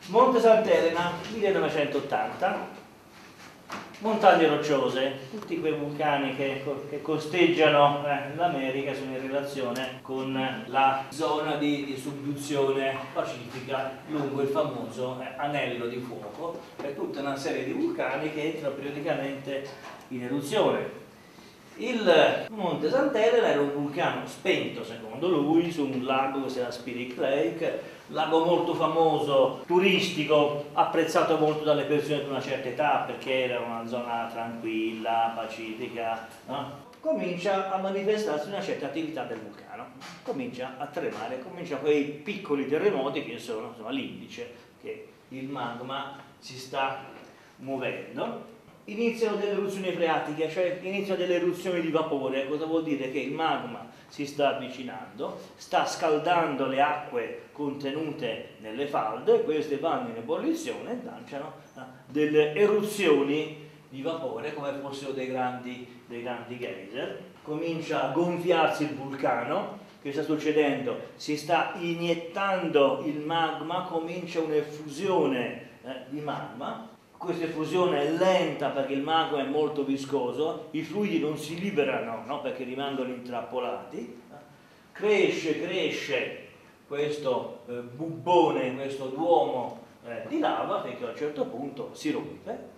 Monte Sant'Elena, 1980, montagne rocciose, tutti quei vulcani che costeggiano l'America sono in relazione con la zona di subduzione pacifica lungo il famoso anello di fuoco, e tutta una serie di vulcani che entrano periodicamente in eruzione. Il Monte Sant'Elena era un vulcano spento, secondo lui, su un lago che si chiama Spirit Lake, lago molto famoso, turistico, apprezzato molto dalle persone di una certa età perché era una zona tranquilla, pacifica, no? Comincia a manifestarsi una certa attività del vulcano, comincia a tremare, comincia quei piccoli terremoti che sono l'indice che il magma si sta muovendo. Iniziano delle eruzioni freatiche, cioè iniziano delle eruzioni di vapore. Cosa vuol dire? Che il magma si sta avvicinando, sta scaldando le acque contenute nelle falde, queste vanno in ebollizione e lanciano delle eruzioni di vapore come fossero dei grandi geyser. Comincia a gonfiarsi il vulcano. Che sta succedendo? Si sta iniettando il magma, comincia un'effusione di magma. Questa effusione è lenta perché il magma è molto viscoso, i fluidi non si liberano, no? Perché rimangono intrappolati. Cresce questo bubbone, questo duomo di lava, finché a un certo punto si rompe.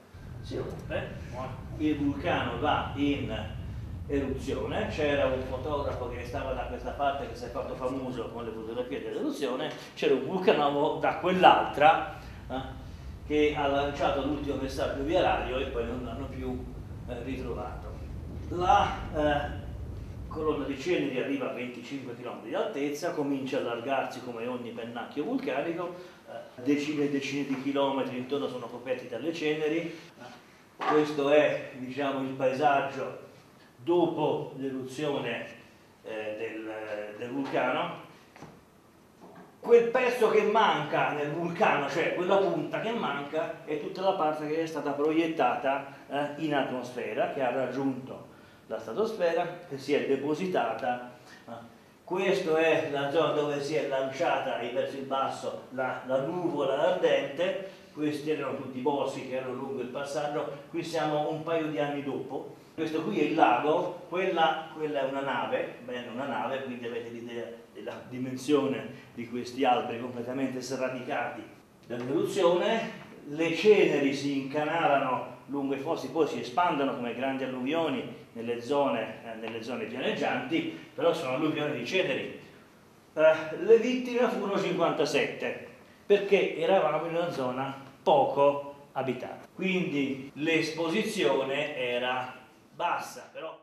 Il vulcano va in eruzione. C'era un fotografo che stava da questa parte che si è fatto famoso con le fotografie dell'eruzione, c'era un vulcanovo da quell'altra che ha lanciato l'ultimo messaggio via radio e poi non l'hanno più ritrovato. La colonna di ceneri arriva a 25 km di altezza, comincia a allargarsi come ogni pennacchio vulcanico, decine e decine di chilometri intorno sono coperti dalle ceneri. Questo è, diciamo, il paesaggio dopo l'eruzione del vulcano. Quel pezzo che manca nel vulcano, cioè quella punta che manca, è tutta la parte che è stata proiettata in atmosfera, che ha raggiunto la stratosfera, che si è depositata. Questa è la zona dove si è lanciata verso il basso la nuvola ardente. Questi erano tutti i boschi che erano lungo il passaggio. Qui siamo un paio di anni dopo. Questo qui è il lago, quella è una nave, quindi avete l'idea della dimensione di questi alberi completamente sradicati dall'eruzione. Le ceneri si incanalano lungo i fossi, poi si espandono come grandi alluvioni nelle zone pianeggianti, però sono alluvioni di ceneri. Le vittime furono 57, perché eravamo in una zona poco abitata, quindi l'esposizione era bassa. Però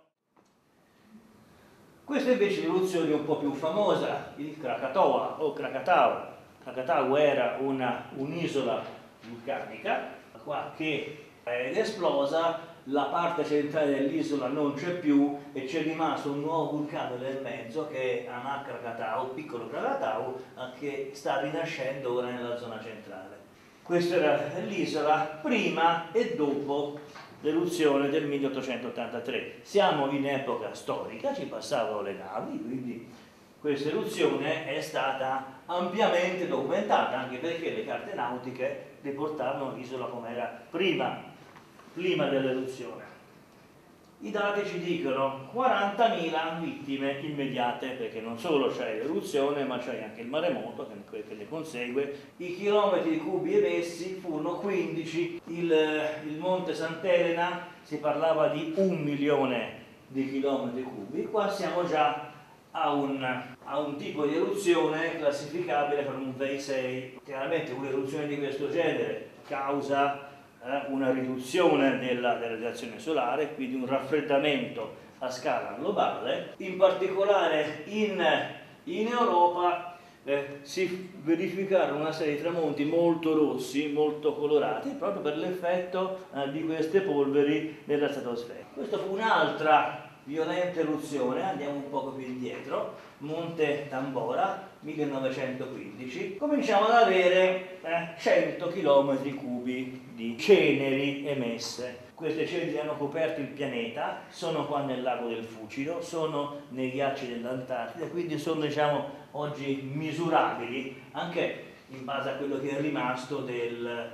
questa invece è l'eruzione un po' più famosa, il Krakatoa o Krakatau. Krakatau era un'isola vulcanica qua che è esplosa, la parte centrale dell'isola non c'è più e c'è rimasto un nuovo vulcano nel mezzo che è Anak Krakatau, piccolo Krakatau, che sta rinascendo ora nella zona centrale. Questa era l'isola prima e dopo l'eruzione del 1883. Siamo in epoca storica, ci passavano le navi, quindi questa eruzione è stata ampiamente documentata, anche perché le carte nautiche riportavano l'isola come era prima dell'eruzione. I dati ci dicono 40.000 vittime immediate, perché non solo c'è l'eruzione, ma c'è anche il maremoto che ne consegue. I chilometri cubi emessi furono 15. Il Monte Sant'Elena si parlava di 1 milione di chilometri cubi. Qua siamo già a un tipo di eruzione classificabile per un VI6. Chiaramente un'eruzione di questo genere causa una riduzione della radiazione solare, quindi un raffreddamento a scala globale. In particolare in Europa si verificarono una serie di tramonti molto rossi, molto colorati, proprio per l'effetto di queste polveri nella stratosfera. Questa fu un'altra violenta eruzione, andiamo un poco più indietro, Monte Tambora, 1915, cominciamo ad avere 100 km cubi di ceneri emesse. Queste ceneri hanno coperto il pianeta, sono qua nel lago del Fucino, sono nei ghiacci dell'Antartide, quindi sono, diciamo, oggi misurabili. Anche in base a quello che è rimasto del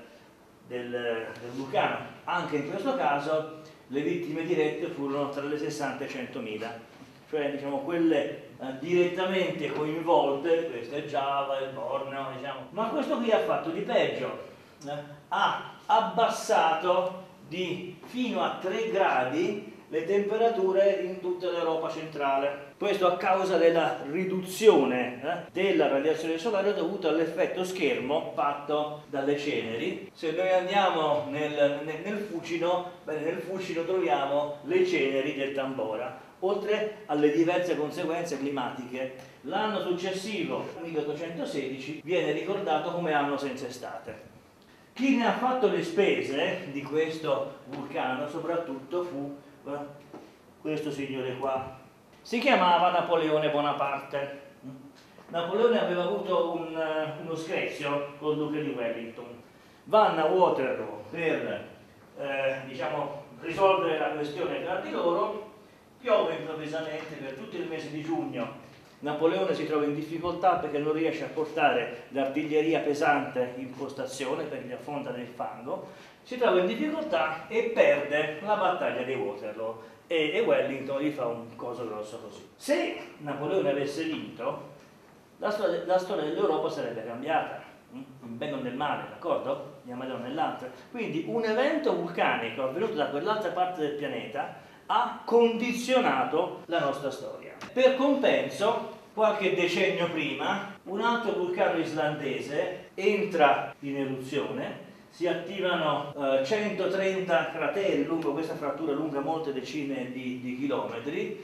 vulcano. Anche in questo caso le vittime dirette furono tra le 60 e 100.000, cioè diciamo quelle direttamente coinvolte, questo è Giava, il Borneo, diciamo. Ma questo qui ha fatto di peggio, ha abbassato fino a 3 gradi le temperature in tutta l'Europa centrale. Questo a causa della riduzione della radiazione solare dovuta all'effetto schermo fatto dalle ceneri. Se noi andiamo nel Fucino, nel Fucino troviamo le ceneri del Tambora, oltre alle diverse conseguenze climatiche. L'anno successivo, 1816, viene ricordato come anno senza estate. Chi ne ha fatto le spese di questo vulcano soprattutto fu questo signore qua. Si chiamava Napoleone Bonaparte. Napoleone aveva avuto uno screzio col duca di Wellington. Vanno a Waterloo per diciamo, risolvere la questione tra di loro. Piove improvvisamente per tutto il mese di giugno. Napoleone si trova in difficoltà perché non riesce a portare l'artiglieria pesante in postazione perché gli affonda nel fango, si trova in difficoltà e perde la battaglia di Waterloo e Wellington gli fa un coso grosso così. Se Napoleone avesse vinto, la storia dell'Europa sarebbe cambiata, in bene o nel male, d'accordo? Di una maniera o nell'altra. Quindi un evento vulcanico avvenuto da quell'altra parte del pianeta ha condizionato la nostra storia. Per compenso, qualche decennio prima, un altro vulcano islandese entra in eruzione, si attivano 130 crateri lungo questa frattura lunga molte decine di chilometri,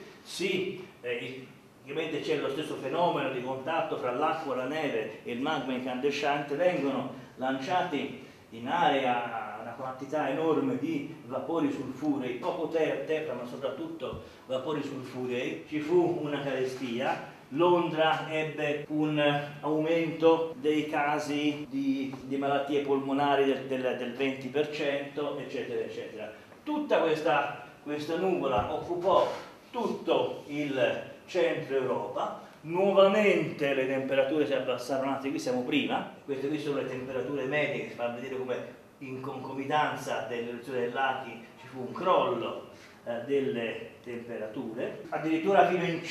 ovviamente c'è lo stesso fenomeno di contatto fra l'acqua, la neve e il magma incandescente, vengono lanciati in aria una quantità enorme di vapori sulfurei, poco terra ma soprattutto vapori sulfurei, ci fu una carestia, Londra ebbe un aumento dei casi di malattie polmonari del 20%, eccetera, eccetera. Tutta questa nuvola occupò tutto il centro Europa, nuovamente le temperature si abbassarono, anzi qui siamo prima, queste qui sono le temperature medie che fanno vedere come in concomitanza dell'eruzione dei laghi ci fu un crollo delle temperature. Addirittura fino in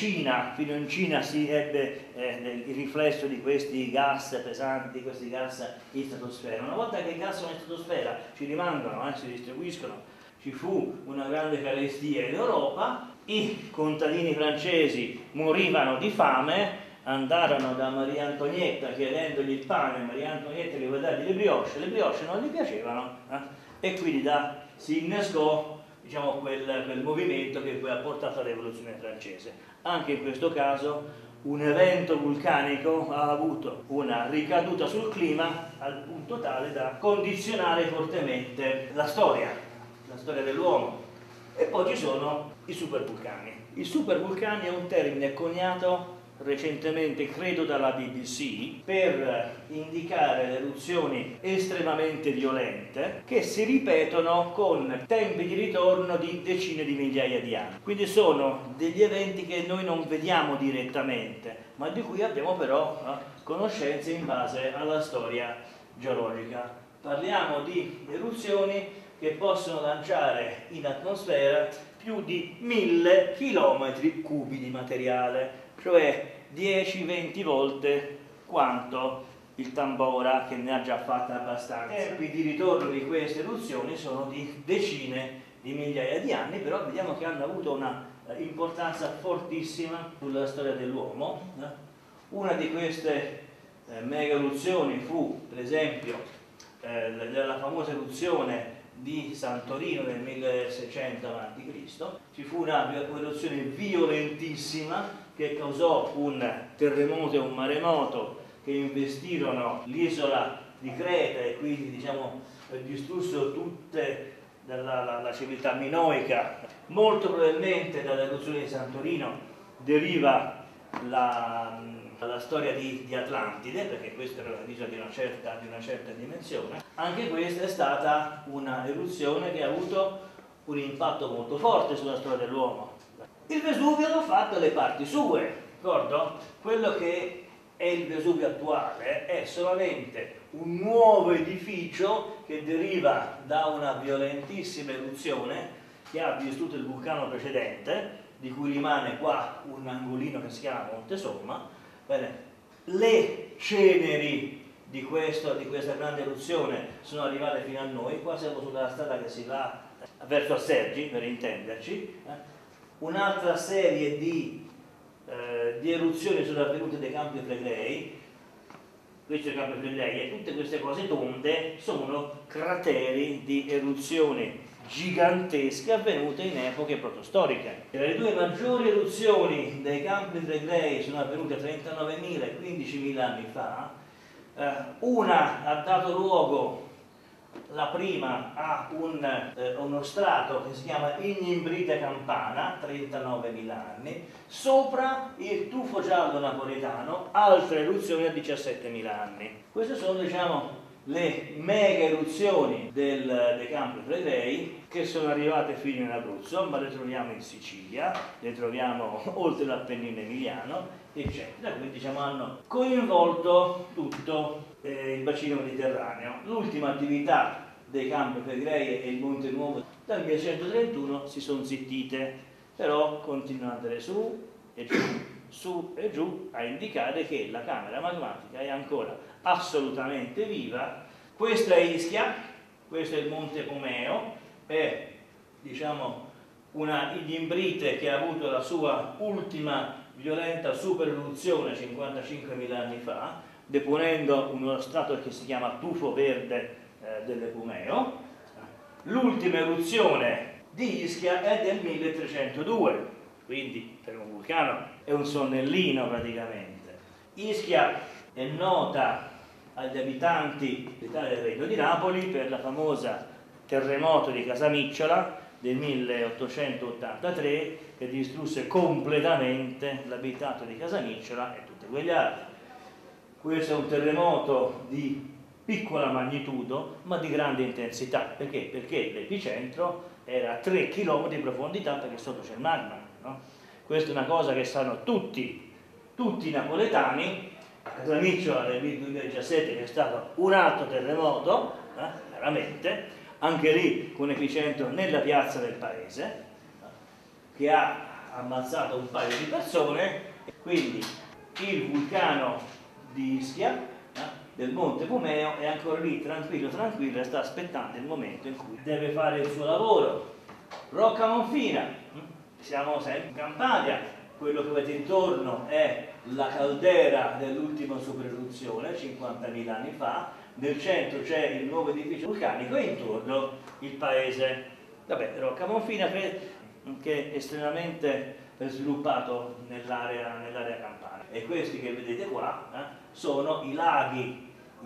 Cina si ebbe il riflesso di questi gas pesanti, questi gas in stratosfera. Una volta che i gas sono in stratosfera ci rimangono, si distribuiscono, ci fu una grande carestia in Europa, i contadini francesi morivano di fame, andarono da Maria Antonietta chiedendogli il pane, Maria Antonietta gli voleva dargli le brioche non gli piacevano e quindi si innescò diciamo, quel movimento che poi ha portato alla rivoluzione francese. Anche in questo caso un evento vulcanico ha avuto una ricaduta sul clima al punto tale da condizionare fortemente la storia dell'uomo. E poi ci sono i supervulcani. I supervulcani è un termine coniato recentemente, credo dalla BBC, per indicare le eruzioni estremamente violente che si ripetono con tempi di ritorno di decine di migliaia di anni. Quindi sono degli eventi che noi non vediamo direttamente, ma di cui abbiamo però conoscenze in base alla storia geologica. Parliamo di eruzioni che possono lanciare in atmosfera più di 1000 km cubi di materiale, cioè 10-20 volte quanto il Tambora, che ne ha già fatta abbastanza. I tempi di ritorno di queste eruzioni sono di decine di migliaia di anni, però vediamo che hanno avuto una importanza fortissima sulla storia dell'uomo. Una di queste mega eruzioni fu, per esempio, la famosa eruzione di Santorino nel 1600 a.C. Ci fu una eruzione violentissima che causò un terremoto e un maremoto che investirono l'isola di Creta e quindi diciamo distrussero tutta la civiltà minoica. Molto probabilmente dall'eruzione di Santorino deriva la storia di Atlantide, perché questa era un'isola di una certa dimensione. Anche questa è stata una eruzione che ha avuto un impatto molto forte sulla storia dell'uomo. Il Vesuvio ha fatto le parti sue, d'accordo? Quello che è il Vesuvio attuale, è solamente un nuovo edificio che deriva da una violentissima eruzione che ha distrutto il vulcano precedente, di cui rimane qua un angolino che si chiama Monte Somma. Bene, le ceneri di questa grande eruzione sono arrivate fino a noi. Qua siamo sulla strada che si va verso Assergi, per intenderci. Un'altra serie di eruzioni sono avvenute dai Campi Flegrei. Questo è il Campo Flegrei, e tutte queste cose tonde sono crateri di eruzioni gigantesche avvenute in epoche protostoriche. Le due maggiori eruzioni dei Campi Flegrei sono avvenute 39.000 e 15.000 anni fa. Una ha dato luogo, la prima, a uno strato che si chiama Ignimbrite Campana, 39.000 anni, sopra il tufo giallo napoletano, altre eruzioni a 17.000 anni. Queste sono, diciamo, le mega eruzioni dei Campi Flegrei, che sono arrivate fino in Abruzzo, ma le troviamo in Sicilia, le troviamo oltre l'Appennino emiliano, eccetera. Quindi, diciamo, hanno coinvolto tutto il bacino mediterraneo. L'ultima attività dei Campi Flegrei e il Monte Nuovo dal 1131 si sono zittite, però continuano ad andare su e giù, a indicare che la camera magmatica è ancora assolutamente viva. Questa è Ischia, questo è il Monte Pomeo, è, diciamo, una Ignimbrite che ha avuto la sua ultima violenta supereruzione 55.000 anni fa, deponendo uno strato che si chiama tufo verde dell'Epomeo. L'ultima eruzione di Ischia è del 1302, quindi per un vulcano è un sonnellino praticamente. Ischia è nota agli abitanti del Regno di Napoli per la famosa terremoto di Casamicciola del 1883, che distrusse completamente l'abitato di Casamicciola e tutti quegli altri. Questo è un terremoto di piccola magnitudo ma di grande intensità. Perché? Perché l'epicentro era a 3 km di profondità, perché sotto c'è il magma, no? Questa è una cosa che sanno tutti i napoletani. Casamicciola nel 2017 che è stato un altro terremoto, veramente, anche lì con epicentro nella piazza del paese, che ha ammazzato un paio di persone. Quindi il vulcano di Ischia, del Monte Pomeo, è ancora lì tranquillo e sta aspettando il momento in cui deve fare il suo lavoro. Rocca Monfina, siamo sempre in Campania. Quello che vedete intorno è la caldera dell'ultima supereruzione 50.000 anni fa, nel centro c'è il nuovo edificio vulcanico e intorno il paese. Vabbè, Rocca Monfina che è estremamente sviluppato nell'area campana. E questi che vedete qua sono i laghi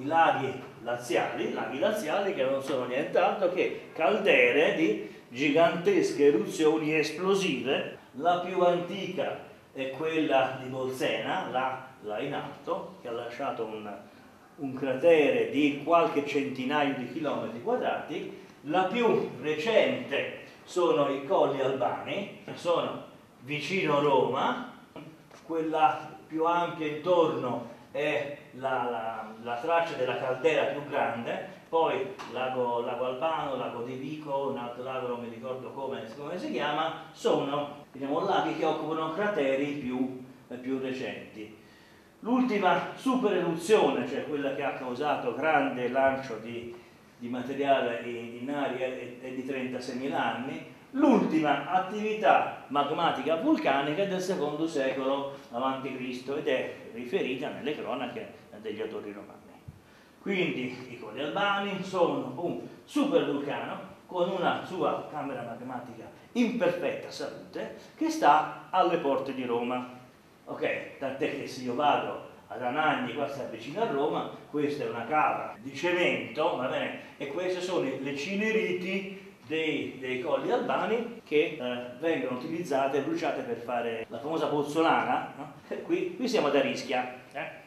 laziali che non sono nient'altro che caldere di gigantesche eruzioni esplosive. La più antica è quella di Bolsena, là in alto, che ha lasciato un cratere di qualche centinaio di chilometri quadrati. La più recente sono i Colli Albani, che sono vicino Roma. Quella più ampia intorno è la traccia della caldera più grande, poi lago Albano, lago di Vico, un altro lago non mi ricordo come si chiama, sono, diciamo, laghi che occupano crateri più recenti. L'ultima supereruzione, cioè quella che ha causato grande lancio di materiale in aria, è di 36.000 anni. L'ultima attività magmatica vulcanica è del II secolo a.C. ed è riferita nelle cronache degli autori romani. Quindi i Colli Albani sono un supervulcano con una sua camera magmatica in perfetta salute che sta alle porte di Roma. Ok, tant'è che se io vado ad Anagni, qua sta vicino a Roma, questa è una cava di cemento, va bene? E queste sono le cineriti dei Colli Albani che vengono utilizzate e bruciate per fare la famosa pozzolana, no? Qui siamo ad Arischia.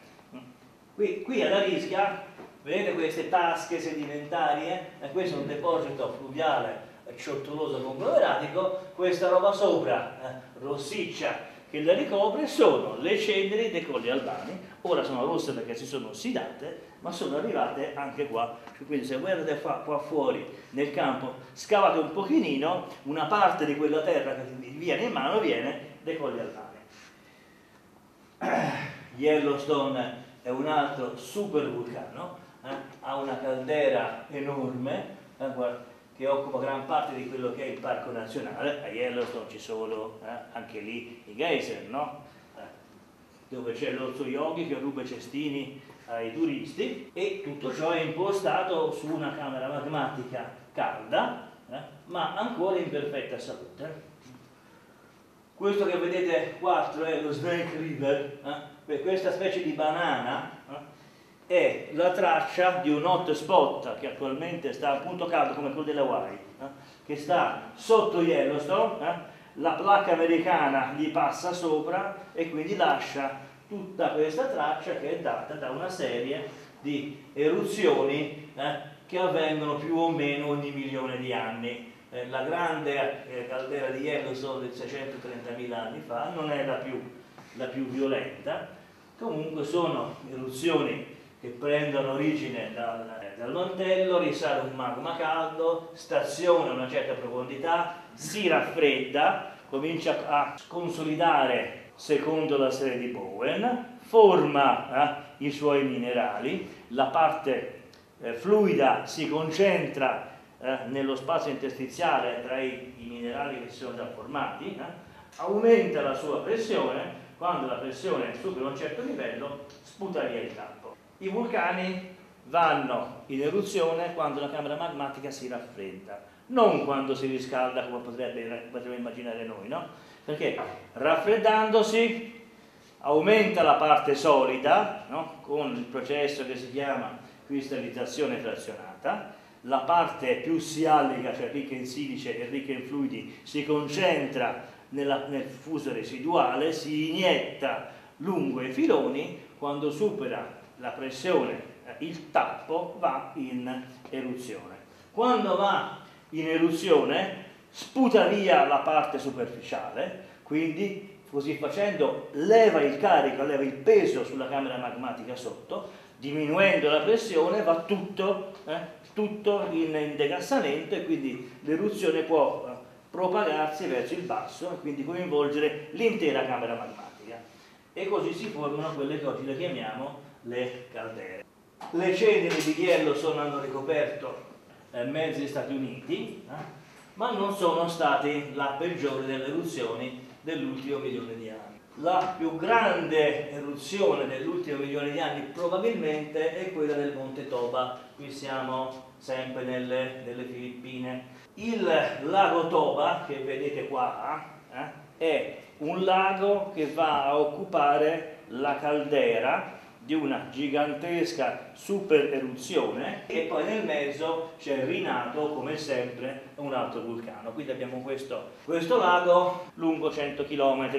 Qui ad Arischia, vedete queste tasche sedimentarie? Questo è un deposito fluviale ciottoloso conglomeratico. Questa roba sopra, rossiccia, che la ricopre sono le ceneri dei Colli Albani. Ora sono rosse perché si sono ossidate, ma sono arrivate anche qua. Quindi se guardate qua fuori nel campo, scavate un pochino, una parte di quella terra che vi viene in mano viene dei Colli Albani. Yellowstone è un altro super vulcano, ha una caldera enorme, che occupa gran parte di quello che è il parco nazionale. A Yellowstone ci sono anche lì i geyser, no? Dove c'è l'orso Yogi che ruba i cestini ai turisti, e tutto ciò è impostato su una camera magmatica calda, ma ancora in perfetta salute. Questo che vedete qua è lo Snake River, questa specie di banana è la traccia di un hotspot che attualmente sta a punto caldo come quello delle Hawaii, che sta sotto Yellowstone, la placca americana gli passa sopra e quindi lascia tutta questa traccia che è data da una serie di eruzioni che avvengono più o meno ogni milione di anni. La grande caldera di Yellowstone di 630.000 anni fa non è la più violenta, comunque sono eruzioni che prendono origine dal mantello, risale un magma caldo, staziona a una certa profondità, si raffredda, comincia a consolidare secondo la serie di Bowen, forma i suoi minerali, la parte fluida si concentra nello spazio interstiziale tra i minerali che si sono già formati, aumenta la sua pressione, quando la pressione supera un certo livello sputa via il campo. I vulcani vanno in eruzione quando la camera magmatica si raffredda, non quando si riscalda come potremmo immaginare noi, no? Perché raffreddandosi aumenta la parte solida, no? Con il processo che si chiama cristallizzazione frazionata, la parte più sialica, cioè ricca in silice e ricca in fluidi, si concentra nel fuso residuale, si inietta lungo i filoni, quando supera la pressione, il tappo va in eruzione. Quando va in eruzione sputa via la parte superficiale, quindi così facendo leva il carico, leva il peso sulla camera magmatica sotto, diminuendo la pressione va tutto in degassamento, e quindi l'eruzione può propagarsi verso il basso e quindi coinvolgere l'intera camera magmatica, e così si formano quelle che oggi le chiamiamo le caldere. Le ceneri di Yellowstone hanno ricoperto mezzi Stati Uniti, ma non sono stati la peggiore delle eruzioni dell'ultimo milione di anni. La più grande eruzione dell'ultimo milione di anni probabilmente è quella del Monte Toba. Qui siamo sempre nelle Filippine. Il lago Toba, che vedete qua, è un lago che va a occupare la caldera di una gigantesca super eruzione, e poi nel mezzo c'è rinato come sempre un altro vulcano. Quindi abbiamo questo lago lungo 100 km.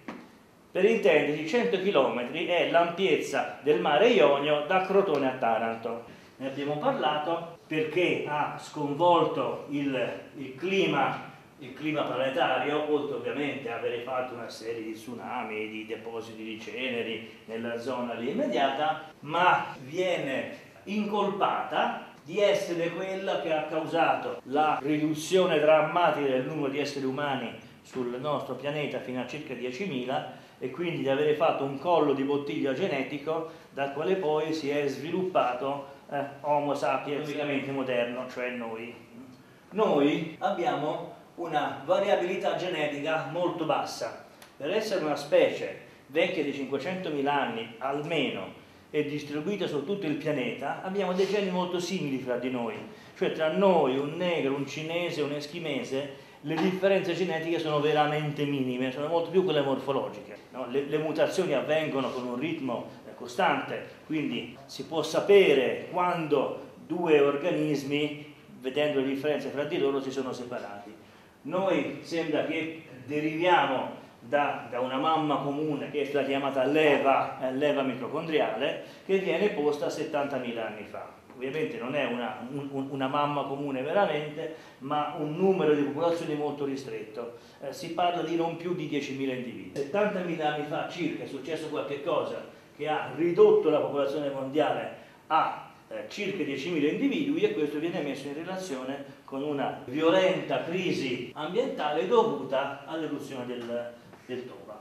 Per intenderci, 100 km è l'ampiezza del mare Ionio da Crotone a Taranto. Ne abbiamo parlato perché ha sconvolto il clima planetario, oltre ovviamente a avere fatto una serie di tsunami, di depositi di ceneri nella zona lì immediata, ma viene incolpata di essere quella che ha causato la riduzione drammatica del numero di esseri umani sul nostro pianeta fino a circa 10.000, e quindi di avere fatto un collo di bottiglia genetico dal quale poi si è sviluppato Homo sapiens praticamente moderno, cioè noi. Noi abbiamo una variabilità genetica molto bassa. Per essere una specie vecchia di 500.000 anni almeno e distribuita su tutto il pianeta, abbiamo dei geni molto simili fra di noi. Cioè tra noi, un negro, un cinese, un eschimese, le differenze genetiche sono veramente minime, sono molto più quelle morfologiche, no? Le mutazioni avvengono con un ritmo costante, quindi si può sapere quando due organismi, vedendo le differenze fra di loro, si sono separati. Noi sembra che deriviamo da una mamma comune che è stata chiamata leva mitocondriale, che viene posta 70.000 anni fa. ovviamente non è una mamma comune veramente, ma un numero di popolazioni molto ristretto. Si parla di non più di 10.000 individui. 70.000 anni fa circa è successo qualche cosa che ha ridotto la popolazione mondiale a circa 10.000 individui, e questo viene messo in relazione con una violenta crisi ambientale dovuta all'eruzione del Toba.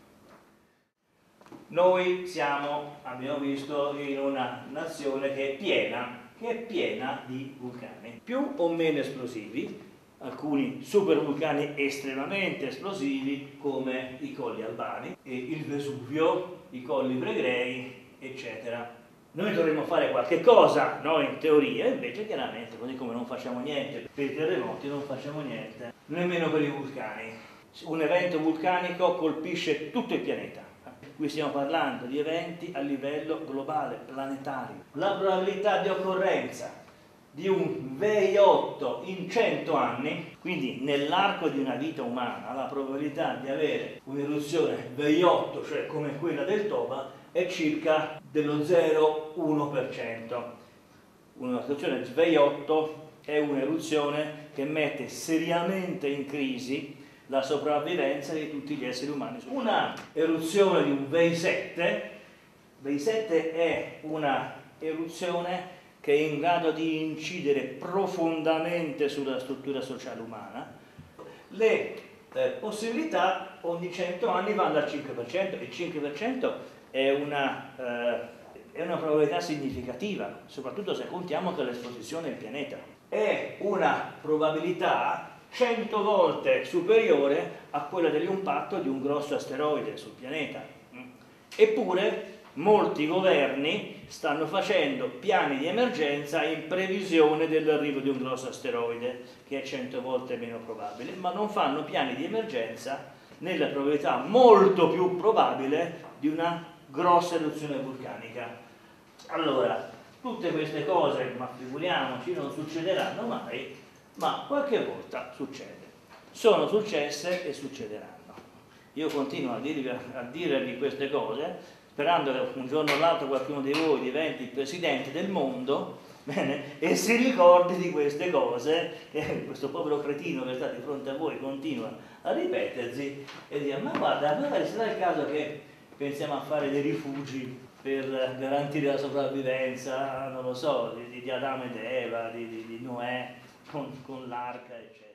Noi siamo, abbiamo visto, in una nazione che è piena di vulcani, più o meno esplosivi, alcuni supervulcani estremamente esplosivi come i Colli Albani, il Vesuvio, i Colli Flegrei, eccetera. Noi dovremmo fare qualche cosa, no, in teoria, invece chiaramente, così come non facciamo niente per i terremoti, non facciamo niente nemmeno per i vulcani. Un evento vulcanico colpisce tutto il pianeta. Qui stiamo parlando di eventi a livello globale, planetario. La probabilità di occorrenza di un VI8 in 100 anni, quindi nell'arco di una vita umana, la probabilità di avere un'eruzione VI8, cioè come quella del Toba, è circa dello 0,1%. Un'eruzione VI8 è un'eruzione che mette seriamente in crisi la sopravvivenza di tutti gli esseri umani. Una eruzione di un VI7 è una eruzione che è in grado di incidere profondamente sulla struttura sociale umana. Le possibilità ogni 100 anni vanno al 5%, il 5% è una probabilità significativa, soprattutto se contiamo che l'esposizione del pianeta è una probabilità 100 volte superiore a quella dell'impatto di un grosso asteroide sul pianeta. Eppure molti governi stanno facendo piani di emergenza in previsione dell'arrivo di un grosso asteroide, che è 100 volte meno probabile, ma non fanno piani di emergenza nella probabilità molto più probabile di una grossa eruzione vulcanica. Allora, tutte queste cose, ma figuriamoci, non succederanno mai, ma qualche volta succede. Sono successe e succederanno. Io continuo a dirvi queste cose, sperando che un giorno o l'altro qualcuno di voi diventi il presidente del mondo, bene, e si ricordi di queste cose, che questo povero cretino che sta di fronte a voi continua a ripetersi, e dire: ma guarda, magari sarà il caso che pensiamo a fare dei rifugi per garantire la sopravvivenza, non lo so, di Adamo ed Eva, di Noè, con l'arca, eccetera.